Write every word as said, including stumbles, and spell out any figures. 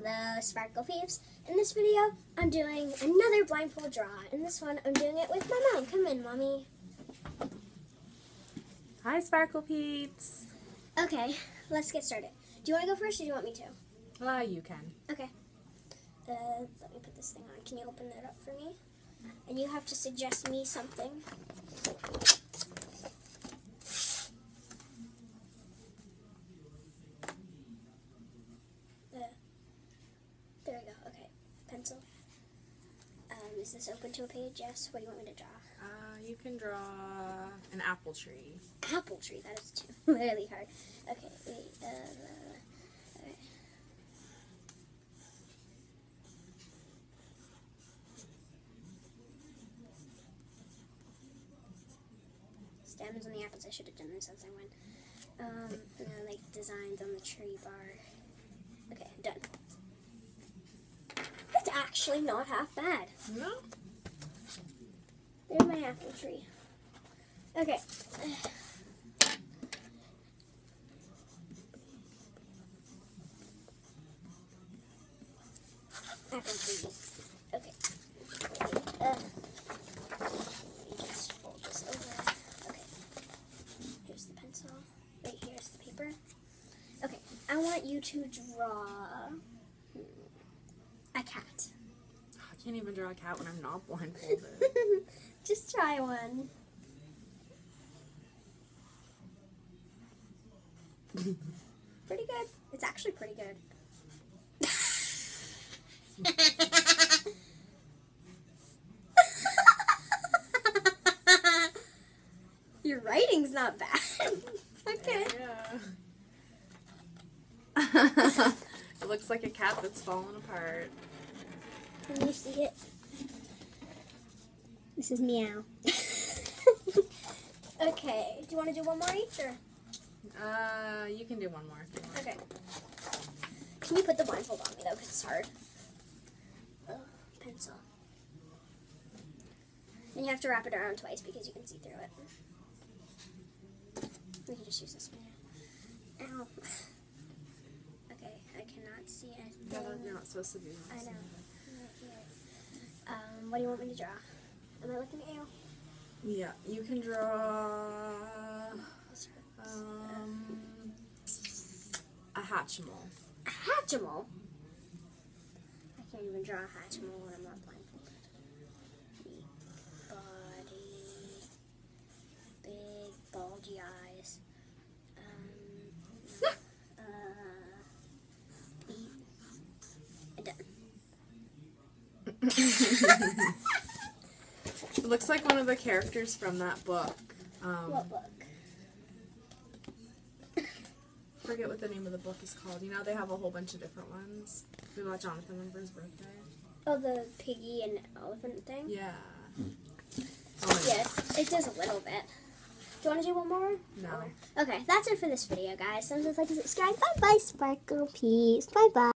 Hello, Sparkle Peeps. In this video, I'm doing another blindfold draw. In this one, I'm doing it with my mom. Come in, Mommy. Hi, Sparkle Peeps. Okay, let's get started. Do you want to go first or do you want me to? Uh, you can. Okay. Uh, let me put this thing on. Can you open that up for me? And you have to suggest me something. Uh, there we go. Okay. Pencil. Um, is this open to a page? Yes. What do you want me to draw? Uh, you can draw an apple tree. Apple tree. That is too really hard. Okay. Wait. Uh, uh, all right. Stems on the apples. I should have done this as I went. Um, and then like designs on the tree bar. Okay, done. That's actually not half bad. No? There's my apple tree. Okay. Apple tree. Okay. Uh, just fold this over. Okay. Here's the pencil. Wait, here's the paper. Okay. I want you to draw a cat. I can't even draw a cat when I'm not blindfolded. Just try one. Pretty good. It's actually pretty good. Your writing's not bad. Okay. Yeah. It looks like a cat that's fallen apart. Can you see it? This is meow. Okay. Do you want to do one more each or? Uh, you can do one more if you want. Okay. Can you put the blindfold on me though, because it's hard. Oh, pencil. And you have to wrap it around twice because you can see through it. We can just use this one. Ow. Okay, I cannot see anything. Yeah, you're not supposed to do I this. know. Right here. Um, what do you want me to draw? Am I looking at you? Yeah, you can draw This hurts. um, a Hatchimal. A Hatchimal? I can't even draw a Hatchimal when I'm not blindfolded. Big body, big bulgy eyes. Um, uh, feet. And done. It looks like one of the characters from that book. Um, What book? I forget what the name of the book is called. You know, they have a whole bunch of different ones. We got Jonathan one for his birthday. Oh, the piggy and elephant thing? Yeah. Oh, Yes, it does a little bit. Do you want to do one more? No. Okay, that's it for this video, guys. So just like to subscribe. Bye-bye, Sparkle Peeps. Bye-bye.